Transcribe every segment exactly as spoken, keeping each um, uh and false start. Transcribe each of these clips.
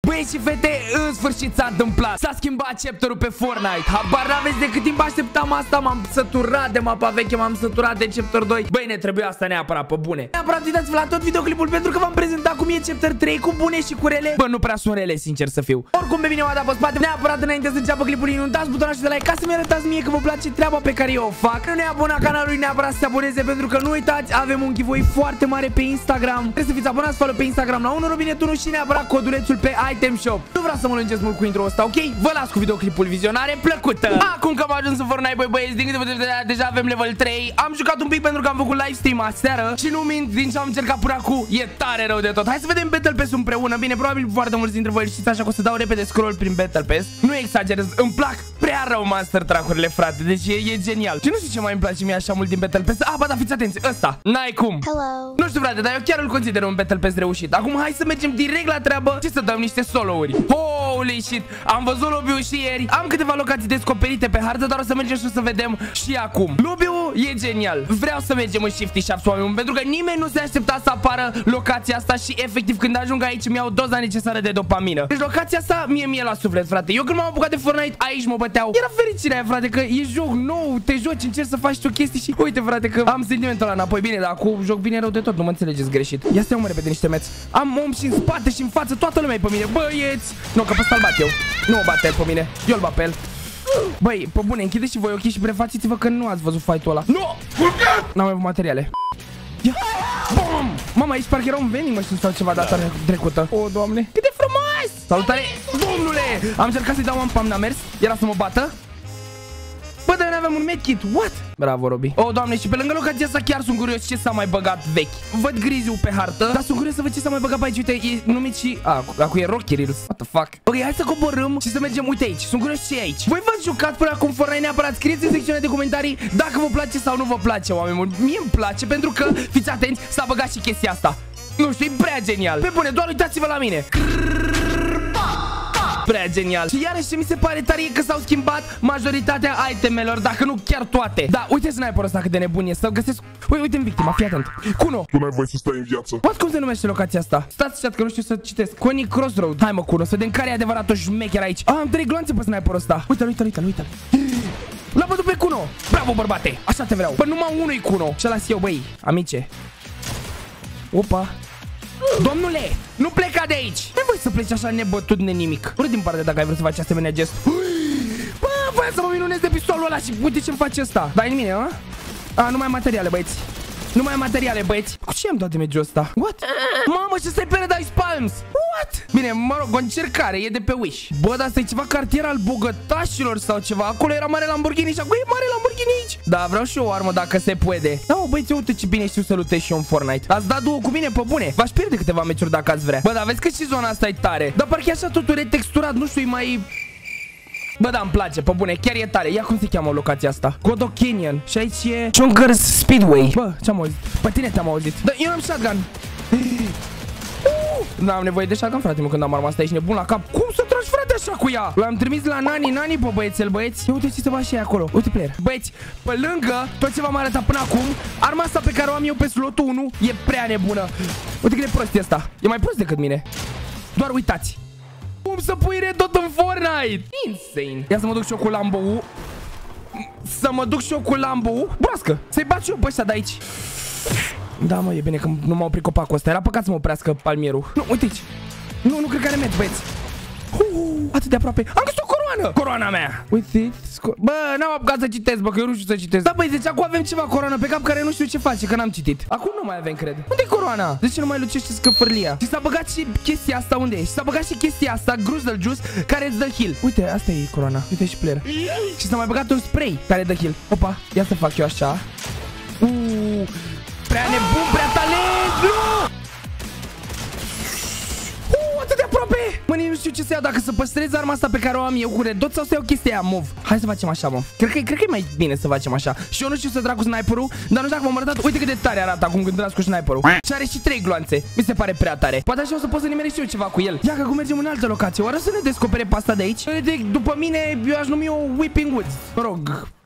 Băieți și fete, în sfârșit s-a întâmplat. S-a schimbat chapterul pe Fortnite. Habar n-aveți de cât timp așteptam asta. M-am săturat de mapa veche, m-am săturat de chapter doi. Băi, ne trebuie asta neapărat, pe bune. Neapărat uitați-vă la tot videoclipul, pentru că v-am prezentat cum e chapter trei cu bune și cu rele. Bă, nu prea sunt rele, sincer să fiu. Oricum, pe mine m-a dat pe spate. Neapărat înainte să înceapă clipul, inundați butonul de like ca să-mi arătați mie că vă place treaba pe care eu o fac. Nu ne abona canalului, neapărat să se aboneze, pentru că nu uitați, avem un giveaway foarte mare pe Instagram. Trebuie să fiți abonați, follow pe Instagram la unu Robinet unu și neapărat codulețul pe Item Shop. Nu vreau să mă lungesc mult cu intro ăsta, ok? Vă las cu videoclipul, vizionare plăcută. Acum că am ajuns în Fortnite, băi băieți, din câte vedeți, deja avem level trei. Am jucat un pic pentru că am făcut live stream aseară și nu mint, din ce am încercat până acum, e tare rău de tot. Hai să vedem Battle Pass împreună. Bine, probabil foarte mulți dintre voi știți, așa că o să dau repede scroll prin Battle Pass. Nu exagerez, îmi plac prea rău Master Track-urile, frate. Deci e, e genial. Și nu știu ce mai îmi place mie așa mult din Battle Pass. Ah, ba da, fiți atenți, ăsta, n-ai cum. Hello. Nu știu, frate, dar eu chiar îl consider un Battle Pass reușit. Acum hai să mergem direct la treabă și să dăm niște solo-uri. Holy shit, am văzut lobby-ul și ieri. Am câteva locații descoperite pe hartă, dar o să mergem și o să vedem și acum. Lobby-ul e genial. Vreau să mergem în Shifty Shops, oameni, pentru că nimeni nu se aștepta să apară locația asta și efectiv când ajung aici mi-au doza necesară de dopamină. Deci locația asta mie mie la suflet, frate. Eu când m-am apucat de Fortnite, aici mă băteau. Era fericirea aia, frate, că e joc nou, te joci, încerci să faci tu chestii și uite, frate, că am sentimentul ăla înapoi. Bine, dar acum joc bine rău de tot, nu mă înțelegeți greșit. Ia să iau mă repede niște meți. Am om și în spate și în față, toată lumea e pe mine. Băieți! Nu, că pe ăsta-l bat eu. Nu mă bate el pe mine. Eu îl bat pe el. Băi, pe bune, închideți și voi ochii și prefaceți-vă că nu ați văzut fight-ul ăla. Nu! N-am mai avut materiale. Ia! Bum! Mama, aici parcă era un vending machine sau ceva data trecută. O, Doamne, cât de frumos! Salutare! Domnule! Am încercat să-i dau un pam, n-a mers. Era să mă bată. Bă, dar noi avem un medkit, what? Bravo, Robi. Oh, Doamne, și pe lângă locația asta chiar sunt curios ce s-a mai băgat vechi. Văd griziul pe hartă, dar sunt curios să văd ce s-a mai băgat pe aici. Uite, e numit și... A, acum e Rocky Reels. What the fuck? Ok, hai să coborâm și să mergem, uite aici. Sunt curios ce e aici. Voi v-ați jucat până acum Fortnite? Neapărat scrieți în secțiunea de comentarii dacă vă place sau nu vă place, oameni buni. Mie îmi place pentru că, fiți atenți, s-a băgat și chestia asta. Nu știu, e prea genial. Pe bune, doar uitați-vă la mine. Prea genial. Și iarăși ce mi se pare tare e că s-au schimbat majoritatea itemelor, dacă nu chiar toate. Da, uite sniperul ăsta cât de nebun e. Să găsesc... Ui, uite în victima, fii atent. Cuno. Tu n-ai voie să stai în viață. What, cum se numește locația asta? Stați chat că nu știu să citesc. Coney Crossroad. Hai mă, Cuno, să vedem care e adevăratul șmecher aici. Ah, am trei gloanțe pe sniperul ăsta. Uite-l, uite-l, uite-l, uite-l. L-am bătut pe Cuno. Bravo, bărbate. Așa te vreau. Bă, numai unui Cuno. Și las eu, băi, amice. Opa. Domnule, nu pleca de aici. Nu voi să pleci așa nebătut nenimic. Urât din parte dacă ai vrut să faci asemenea gest. Bă, voia să mă minunez de pistolul ăla și uite ce-mi face ăsta. Dai în mine, a? A, nu mai materiale, băieți. Nu mai materiale, băieți. Cu ce am dat de meciul ăsta? What? Mamă, ce stai Paradise Palms? What? Bine, mă rog, o încercare, e de pe Wish. Bă, dar asta e ceva cartier al bogătașilor sau ceva. Acolo era mare Lamborghini și acum e mare Lamborghini aici. Da, vreau și eu o armă dacă se poate. Da, mă, băieți, uite ce bine știu să lutez și eu în Fortnite. Ați dat două cu mine, pe bune. V-aș pierde câteva meciuri dacă ați vrea. Bă, dar vezi că și zona asta e tare. Dar parcă e așa totul retexturat, nu știu, e mai... Bă, da, îmi place, pe bune, chiar e tare. Ia cum se cheamă locația asta? Godot Canyon. Și aici e Chunkers Speedway. Bă, ce-am auzit? Pe tine te-am auzit. Da, eu am shotgun. N-am nevoie de shotgun, frate, mă, când am arma asta, ești nebun la cap. Cum să tragi, frate, așa cu ea? L-am trimis la Nani, Nani, pe băiețel, băieți. Ia uite ce se va și acolo. Uite player. Băieți, pe lângă tot ce v-am arătat până acum, arma asta pe care o am eu pe slotul unu e prea nebună. Uite cât de prost e asta. E mai prost decât mine. Doar uitați. Cum să pui red tot în Fortnite? Insane. Ia să mă duc și eu cu Lambo-ul. Să mă duc și eu cu Lambo-ul. Broască. Să-i bat și eu pe ăștia de aici. Da, mă, e bine că nu m-a oprit copacul ăsta. Era păcat să mă oprească palmierul. Nu, uite aici. Nu, nu cred că are met, băieți. Uh, atât de aproape. Am găsit o coroană. Coroana mea. Uite. Bă, n-am apucat să citesc, bă, că eu nu știu să citesc. Da, băi, deci acum avem ceva coroană pe cap care nu știu ce face, că n-am citit. Acum nu mai avem, cred. Unde e coroana? De ce nu mai lucește scăfârlia? Și s-a băgat și chestia asta, unde e? Și s-a băgat și chestia asta, Gruzzle Juice, care îți dă heal. Uite, asta e coroana. Uite și player. Și s-a mai băgat un spray care dă heal. Opa, ia să fac eu așa. Uuu, prea nebun, prea talent. Nu! Atât de aproape! Mă, nici nu știu ce să iau, dacă să păstrez arma asta pe care o am eu cu red dot sau să iau chestia aia mov. Hai să facem așa, mă. Cred că, cred că e mai bine să facem așa. Și eu nu știu să trag cu sniperul, dar nu știu dacă v-am arătat. Uite cât de tare arată acum când trag cu sniperul. Și are și trei gloanțe. Mi se pare prea tare. Poate așa o să pot să nimeresc și eu ceva cu el. Ia că acum mergem în altă locație. Oare să ne descopere pe asta de aici? După mine, eu aș numi o Whipping Woods. Mă rog,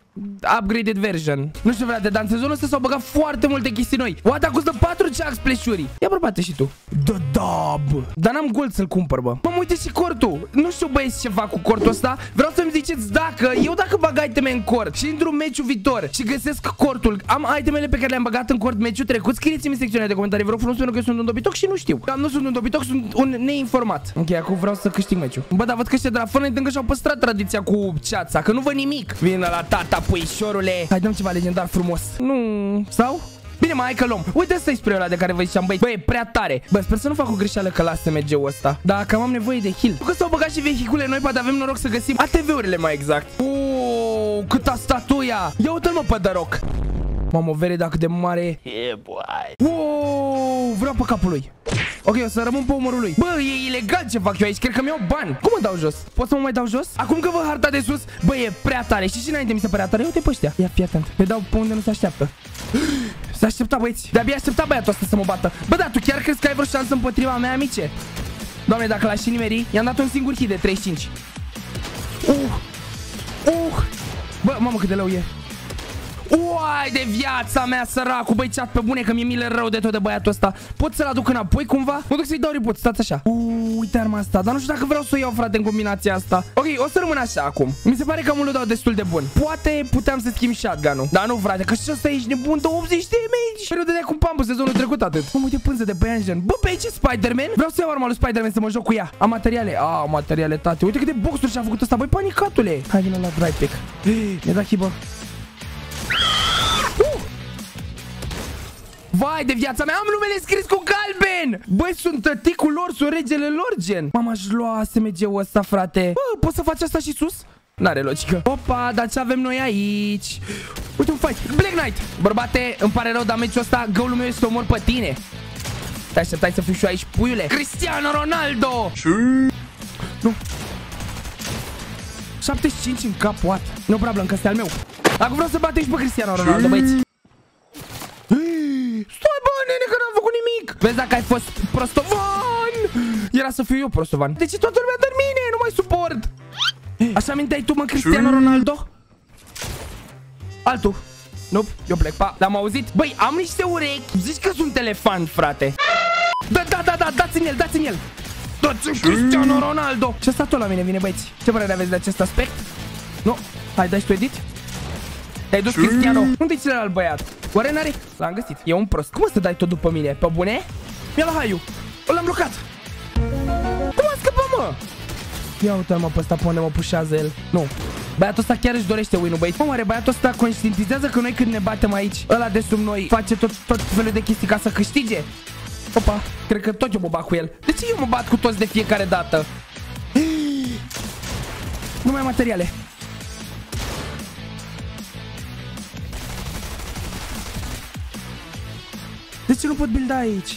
upgraded version. Nu știu, frate, dar în sezonul ăsta s-au băgat foarte multe chestii noi. Oată costă patru Chuck Splash-uri. Ia bărbate și tu. Da, da, bă. Dar n-am gold să-l cumpăr, bă. Mă, uite și cortul. Nu știu, băieți, ce fac cu cortul ăsta. Vreau să-mi ziceți dacă eu dacă bag iteme în cort și intru în meciul viitor și găsesc cortul, am itemele pe care le-am băgat în cort meciul trecut, scrieți-mi în secțiunea de comentarii. Vă rog frumos, pentru că eu sunt un dobitoc și nu știu. Că nu sunt un dobitoc, sunt un neinformat. Ok, acum vreau să câștig meciul. Bă, dar văd că ăștia de la Fortnite încă și-au păstrat tradiția cu ceața, că nu văd nimic. Vine la tata, puișorule. Hai, dăm ceva legendar frumos. Nu. Sau? Bine, mai hai că luăm. Uite, ăsta-i spray ăla de care vă ziceam, băi. Băi, e prea tare. Bă, sper să nu fac o greșeală că las S M G-ul ăsta. Dar cam am nevoie de heal. Că s-au băgat și vehicule noi, poate avem noroc să găsim A T V-urile mai exact. Uuu, câta statuia. Ia uite-l, mă, pe The Rock. Mamă, vede dacă de mare. Yeah, boy. Uuu, vreau pe capul lui. Ok, o să rămân pe umărul lui. Bă, e ilegal ce fac eu aici. Cred că mi-au bani. Cum mă dau jos? Pot să mă mai dau jos? Acum că văd harta de sus. Bă, e prea tare. Și și înainte mi se părea tare. Uite pe ăștia. Ia, fii atent. Le dau pe unde nu se așteaptă. Se aștepta, băieți. De-abia aștepta băiatul ăsta să mă bată. Bă, da, tu chiar crezi că ai vreo șansă împotriva mea, amice? Doamne, dacă l-aș și nimeri, i-am dat un singur hit de treizeci și cinci. Uh! Uh! Bă, mamă, cât de lău e. Uai de viața mea, săracu. Băi, chat, pe bune, că mi-e milă rău de tot de băiatul ăsta. Pot să-l aduc înapoi cumva? Mă duc să-i dau reboot, stați așa. Uuu, uite arma asta. Dar nu știu dacă vreau să o iau, frate, în combinația asta. Ok, o să rămân așa acum. Mi se pare că am un loadout destul de bun. Poate puteam să schimb shotgun-ul. Dar nu, frate, că și ăsta ești nebun de optzeci de damage. Păi eu dădea cu pambul sezonul trecut atât. Mă, uite pânză de păianjen. Bă, pe aici e Spider-Man. Vreau să iau arma lui Spider-Man să mă joc cu ea. Am materiale. Ah, materiale, tate. Uite câte boxuri și-a făcut ăsta. Băi, panicatule. Hai, vină la dry pick. Ne da hibă. Vai de viața mea, am numele scris cu galben. Băi, sunt tăticul lor, sunt regele lor, gen. Mama, aș lua S M G-ul ăsta, frate. Bă, poți să faci asta și sus? N-are logică. Opa, dar ce avem noi aici? Uite un fight, Black Knight. Bărbate, îmi pare rău, dar meciul ăsta, goal-ul meu este să omor pe tine. Te așteptai să fiu și eu aici, puiule. Cristiano Ronaldo. Nu. șaptezeci și cinci în cap, what? No problem, că ăsta e al meu. Acum vreau să batem și pe Cristiano Ronaldo, băieți. Stai, bă, nene, că n-am făcut nimic. Vezi dacă ai fost prostovan. Era să fiu eu prostovan. De ce toată lumea dă mine? Nu mai suport. Așa aminteai tu, mă, Cristiano Ronaldo? Altul. Nu, eu plec, pa, l-am auzit. Băi, am niște urechi. Zici că sunt elefant, frate. Da, da, da, da, dați-mi el, dați-mi el. Dați-mi Cristiano Ronaldo. Ce ăsta tot la mine vine, băieți? Ce părere aveți de acest aspect? Nu, hai, dai și tu edit. Te-ai dus, Cristiano. Unde-i celălalt băiat? Oare n-are? L-am găsit. E un prost. Cum o să dai tot după mine? Pe bune? Mi-a luat haiu. L-am blocat. Cum a scăpat, mă? Ia uite-l, mă, pe ăsta pe unde mă pușează el. Nu. Băiatul ăsta chiar își dorește win-ul, băieți. Mă, oare băiatul ăsta conștientizează că noi când ne batem aici, ăla de sub noi face tot, tot felul de chestii ca să câștige? Opa, cred că tot eu mă bat cu el. De ce eu mă bat cu toți de fiecare dată? Nu mai am materiale. De ce nu pot builda aici?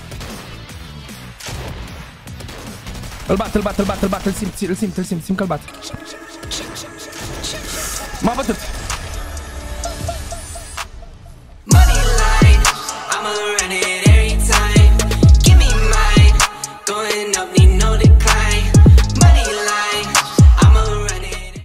Îl bat, îl bat, îl bat, îl bat, îl simt, îl simt, îl simt, simt că îl bat. M-a bătut.